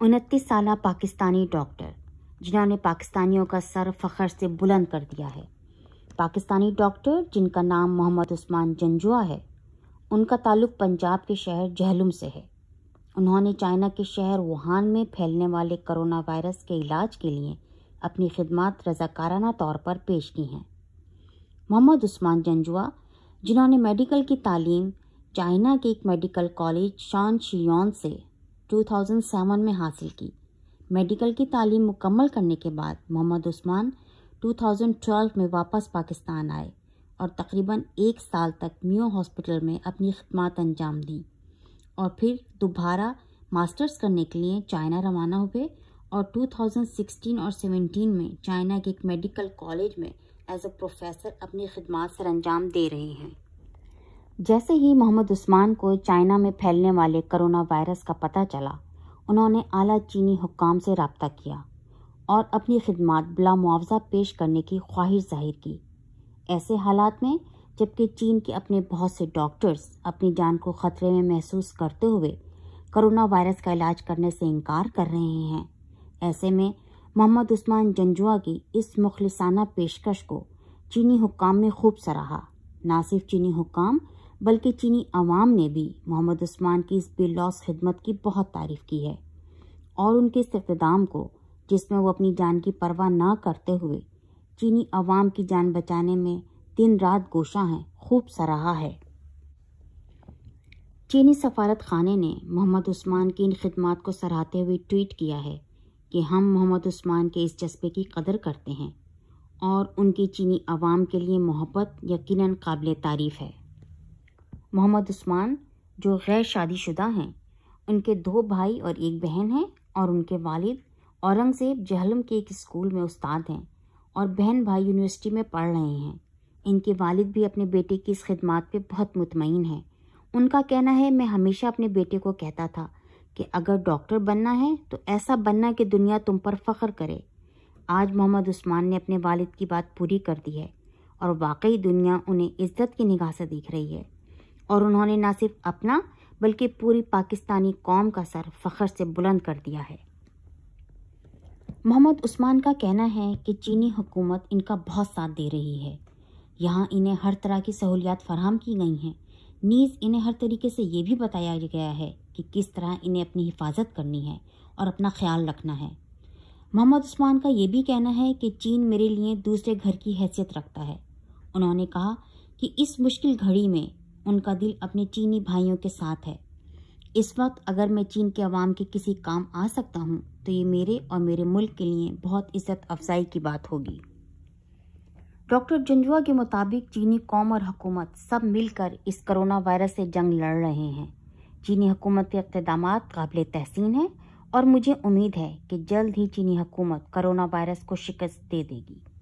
29 साला पाकिस्तानी डॉक्टर जिन्होंने पाकिस्तानियों का सर फख्र से बुलंद कर दिया है। पाकिस्तानी डॉक्टर जिनका नाम मोहम्मद उस्मान जंजुआ है, उनका ताल्लुक पंजाब के शहर जहलुम से है। उन्होंने चाइना के शहर वुहान में फैलने वाले कोरोना वायरस के इलाज के लिए अपनी खिदमत रज़ाकाराना तौर पर पेश की हैं। मोहम्मद उस्मान जंजुआ, जिन्होंने मेडिकल की तालीम चाइना के एक मेडिकल कॉलेज शानशियोन से 2007 में हासिल की। मेडिकल की तालीम मुकम्मल करने के बाद मोहम्मद उस्मान 2012 में वापस पाकिस्तान आए और तकरीबन 1 साल तक मियो हॉस्पिटल में अपनी खिदमत अंजाम दी और फिर दोबारा मास्टर्स करने के लिए चाइना रवाना हुए और 2016 और 17 में चाइना के एक मेडिकल कॉलेज में एज अ प्रोफेसर अपनी खिदमत सर अंजाम दे रहे हैं। जैसे ही मोहम्मद उस्मान को चाइना में फैलने वाले कोरोना वायरस का पता चला, उन्होंने आला चीनी हुक्काम से रब्ता किया और अपनी खिदमत बिला मुआवजा पेश करने की ख्वाहिश जाहिर की। ऐसे हालात में जबकि चीन के अपने बहुत से डॉक्टर्स अपनी जान को खतरे में महसूस करते हुए कोरोना वायरस का इलाज करने से इनकार कर रहे हैं, ऐसे में मोहम्मद उस्मान जंजुआ की इस मुखलिसाना पेशकश को चीनी हुक्काम ने खूब सराहा। ना सिर्फ चीनी हुक्काम बल्कि चीनी अवाम ने भी मोहम्मद उस्मान की इस बेलौस खिदमत की बहुत तारीफ की है और उनके इस इक़्तिदाम को, जिसमें वो अपनी जान की परवाह ना करते हुए चीनी अवाम की जान बचाने में दिन रात गोशा हैं, खूब सराहा है। चीनी सफारत खाने ने मोहम्मद उस्मान की इन खिदमत को सराहते हुए ट्वीट किया है कि हम मोहम्मद उस्मान के इस जज्बे की कदर करते हैं और उनकी चीनी अवाम के लिए मोहब्बत यकीनन काबिल तारीफ है। मोहम्मद उस्मान, जो गैर शादीशुदा हैं, उनके 2 भाई और 1 बहन हैं और उनके वालिद औरंगज़ेब जहलम के एक स्कूल में उस्ताद हैं और बहन भाई यूनिवर्सिटी में पढ़ रहे हैं। इनके वालिद भी अपने बेटे की इस खिदमत पे बहुत मुतमईन हैं। उनका कहना है, मैं हमेशा अपने बेटे को कहता था कि अगर डॉक्टर बनना है तो ऐसा बनना कि दुनिया तुम पर फ़ख्र करे। आज मोहम्मद उस्मान ने अपने वालिद की बात पूरी कर दी है और वाकई दुनिया उन्हें इज्जत की निगाह से देख रही है और उन्होंने न सिर्फ अपना बल्कि पूरी पाकिस्तानी कौम का सर फख्र से बुलंद कर दिया है। मोहम्मद उस्मान का कहना है कि चीनी हुकूमत इनका बहुत साथ दे रही है। यहाँ इन्हें हर तरह की सहूलियात फराहम की गई हैं। नीज़ इन्हें हर तरीके से ये भी बताया गया है कि किस तरह इन्हें अपनी हिफाजत करनी है और अपना ख्याल रखना है। मोहम्मद उस्मान का ये भी कहना है कि चीन मेरे लिए दूसरे घर की हैसियत रखता है। उन्होंने कहा कि इस मुश्किल घड़ी में उनका दिल अपने चीनी भाइयों के साथ है। इस वक्त अगर मैं चीन के अवाम के किसी काम आ सकता हूँ तो ये मेरे और मेरे मुल्क के लिए बहुत इज्जत अफजाई की बात होगी। डॉक्टर जंजुआ के मुताबिक चीनी कौम और हुकूमत सब मिलकर इस कोरोना वायरस से जंग लड़ रहे हैं। चीनी हुकूमत के इक़्तिदामात काबिल तहसीन हैं और मुझे उम्मीद है कि जल्द ही चीनी हुकूमत कोरोना वायरस को शिकस्त दे देगी।